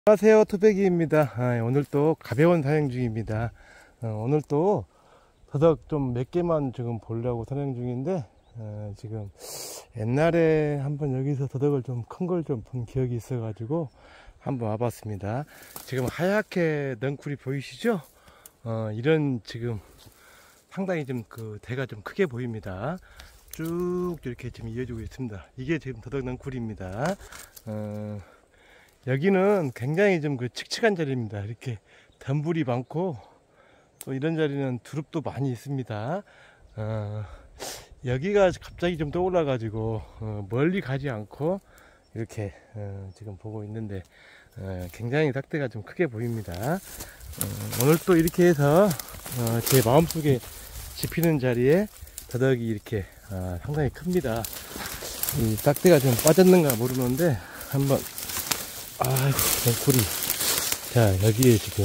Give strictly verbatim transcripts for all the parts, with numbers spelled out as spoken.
안녕하세요, 토백이입니다. 아, 오늘 또 가벼운 사냥 중입니다. 어, 오늘 또 더덕 좀 몇 개만 지금 보려고 사냥 중인데 어, 지금 옛날에 한번 여기서 더덕을 좀 큰 걸 좀 본 기억이 있어 가지고 한번 와봤습니다. 지금 하얗게 넝쿨이 보이시죠? 어, 이런 지금 상당히 좀 그 대가 좀 크게 보입니다. 쭉 이렇게 지금 이어지고 있습니다. 이게 지금 더덕 넝쿨입니다. 어, 여기는 굉장히 좀 그 칙칙한 자리입니다. 이렇게 덤불이 많고 또 이런 자리는 두릅도 많이 있습니다. 어, 여기가 갑자기 좀 떠올라 가지고 어, 멀리 가지 않고 이렇게 어, 지금 보고 있는데 어, 굉장히 싹대가 좀 크게 보입니다. 어, 오늘 또 이렇게 해서 어, 제 마음속에 집히는 자리에 더덕이 이렇게 어, 상당히 큽니다. 이 싹대가 좀 빠졌는가 모르는데 한번 아이고, 넝쿨이. 자, 여기에 지금,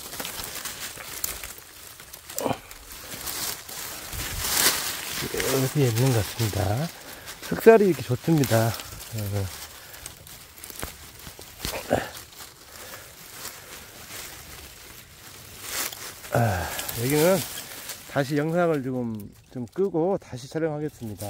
여기에 있는 것 같습니다. 흑살이 이렇게 좋습니다. 어. 아, 여기는 다시 영상을 조금 좀 끄고 다시 촬영하겠습니다.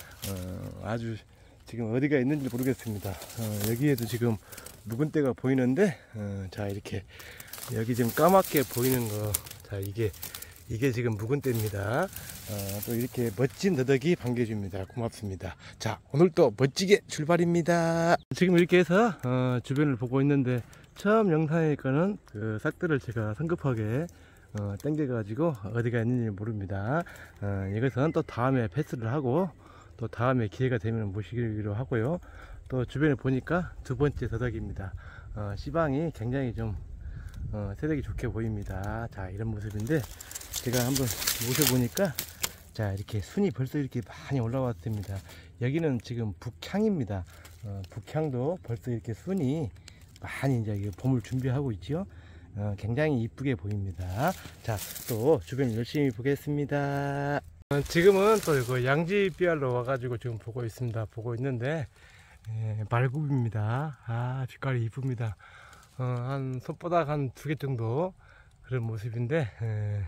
어, 아주 지금 어디가 있는지 모르겠습니다. 어, 여기에도 지금 묵은 때가 보이는데 어, 자 이렇게 여기 지금 까맣게 보이는 거, 자 이게 이게 지금 묵은 때입니다. 어, 또 이렇게 멋진 더덕이 반겨줍니다. 고맙습니다. 자, 오늘 또 멋지게 출발입니다. 지금 이렇게 해서 어, 주변을 보고 있는데 처음 영상에 거는 그 싹들을 제가 성급하게 어, 땡겨 가지고 어디가 있는지 모릅니다. 어, 이것은 또 다음에 패스를 하고 또 다음에 기회가 되면 모시기로 하고요. 또 주변에 보니까 두 번째 더덕입니다. 어, 씨방이 굉장히 좀 어, 세력이 좋게 보입니다. 자, 이런 모습인데 제가 한번 모셔보니까 자 이렇게 순이 벌써 이렇게 많이 올라왔습니다. 여기는 지금 북향입니다. 어, 북향도 벌써 이렇게 순이 많이 이제 봄을 준비하고 있죠. 어, 굉장히 이쁘게 보입니다. 자, 또 주변 열심히 보겠습니다. 어, 지금은 또 이거 양지비알로 와가지고 지금 보고 있습니다. 보고 있는데 예, 말굽입니다. 아, 빛깔이 이쁩니다. 어, 한 손바닥 한 두 개 정도 그런 모습인데 예,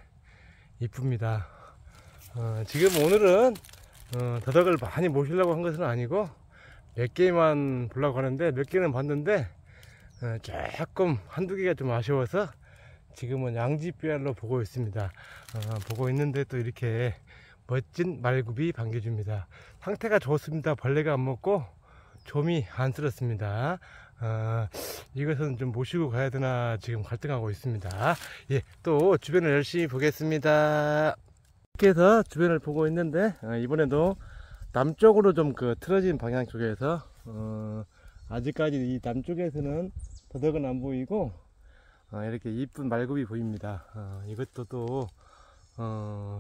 이쁩니다. 어, 지금 오늘은 어, 더덕을 많이 모시려고 한 것은 아니고 몇 개만 보려고 하는데 몇 개는 봤는데 어, 조금 한두 개가 좀 아쉬워서 지금은 양지비알로 보고 있습니다. 어, 보고 있는데 또 이렇게 멋진 말굽이 반겨줍니다. 상태가 좋습니다. 벌레가 안 먹고 좀이 안쓰럽습니다. 어, 이것은 좀 모시고 가야 되나 지금 갈등하고 있습니다. 예, 또 주변을 열심히 보겠습니다. 이렇게 해서 주변을 보고 있는데 어, 이번에도 남쪽으로 좀 그 틀어진 방향 쪽에서 어, 아직까지 이 남쪽에서는 더덕은 안 보이고 어, 이렇게 이쁜 말굽이 보입니다. 어, 이것도 또 어,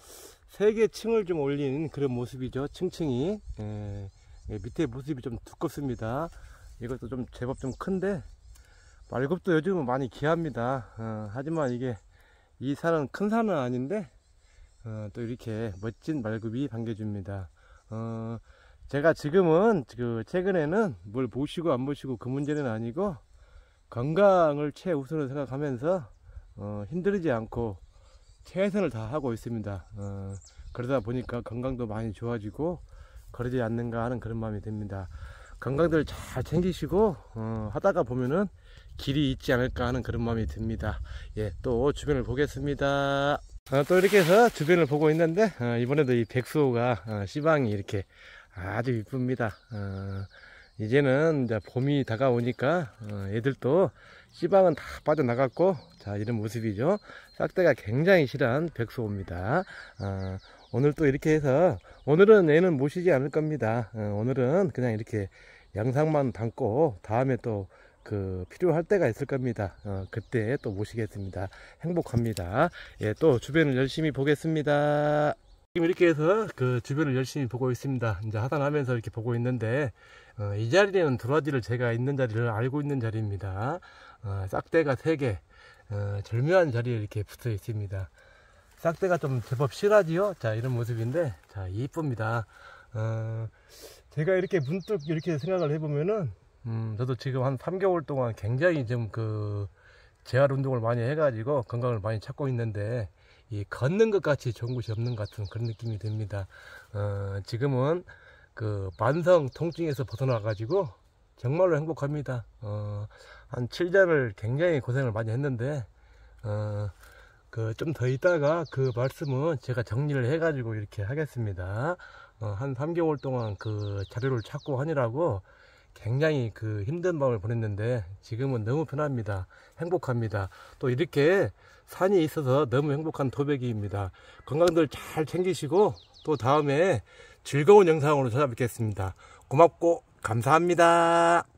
세 개 층을 좀 올린 그런 모습이죠. 층층이. 예. 예, 밑에 모습이 좀 두껍습니다. 이것도 좀 제법 좀 큰데 말굽도 요즘은 많이 귀합니다. 어, 하지만 이게 이 산은 큰 산은 아닌데 어, 또 이렇게 멋진 말굽이 반겨줍니다. 어, 제가 지금은 그 최근에는 뭘 모시고 안 모시고 그 문제는 아니고 건강을 최우선으로 생각하면서 어, 힘들지 않고 최선을 다하고 있습니다. 어, 그러다 보니까 건강도 많이 좋아지고 그러지 않는가 하는 그런 마음이 듭니다. 건강들 잘 챙기시고 어, 하다가 보면은 길이 있지 않을까 하는 그런 마음이 듭니다. 예, 또 주변을 보겠습니다. 어, 또 이렇게 해서 주변을 보고 있는데 어, 이번에도 이 백수호가 어, 씨방이 이렇게 아주 이쁩니다. 어, 이제는 이제 봄이 다가오니까 어, 애들도 씨방은 다 빠져나갔고 자 이런 모습이죠. 싹대가 굉장히 실한 백수호입니다. 어, 오늘 또 이렇게 해서 오늘은 애는 모시지 않을 겁니다. 어, 오늘은 그냥 이렇게 영상만 담고 다음에 또 그 필요할 때가 있을 겁니다. 어, 그때 또 모시겠습니다. 행복합니다. 예, 또 주변을 열심히 보겠습니다. 지금 이렇게 해서 그 주변을 열심히 보고 있습니다. 이제 하단하면서 이렇게 보고 있는데 어, 이 자리에는 도라지를 제가 있는 자리를 알고 있는 자리입니다. 어, 싹대가 세 개 어, 절묘한 자리에 이렇게 붙어 있습니다. 싹대가 좀 제법 실하지요. 자 이런 모습인데 자 이쁩니다. 어, 제가 이렇게 문득 이렇게 생각을 해보면은 음, 저도 지금 한 삼 개월 동안 굉장히 좀 그 재활 운동을 많이 해가지고 건강을 많이 찾고 있는데, 이 걷는 것 같이 좋은 곳이 없는 것 같은 그런 느낌이 듭니다. 어, 지금은 그 만성 통증에서 벗어나가지고 정말로 행복합니다. 어, 한 칠 년을 굉장히 고생을 많이 했는데, 어, 그 좀 더 있다가 그 말씀은 제가 정리를 해가지고 이렇게 하겠습니다. 어, 한 삼 개월 동안 그 자료를 찾고 하느라고 굉장히 그 힘든 밤을 보냈는데 지금은 너무 편합니다. 행복합니다. 또 이렇게 산이 있어서 너무 행복한 토백이입니다. 건강들 잘 챙기시고 또 다음에 즐거운 영상으로 찾아뵙겠습니다. 고맙고 감사합니다.